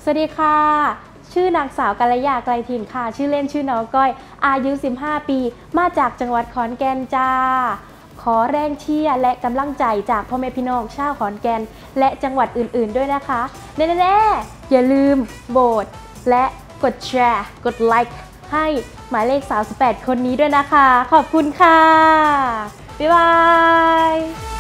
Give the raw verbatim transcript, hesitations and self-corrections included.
สวัสดีค่ะชื่อนางสาวกัลยาไกลถิ่นค่ะชื่อเล่นชื่อน้องก้อยอายุสิบห้าปีมาจากจังหวัดขอนแก่นจ้าขอแรงเชียร์และกำลังใจจากพ่อแม่พี่น้องชาวขอนแก่นและจังหวัดอื่นๆด้วยนะคะแน่ๆอย่าลืมโหวตและกดแชร์กดไลค์ให้หมายเลขสามสิบแปดคนนี้ด้วยนะคะขอบคุณค่ะบ๊ายบาย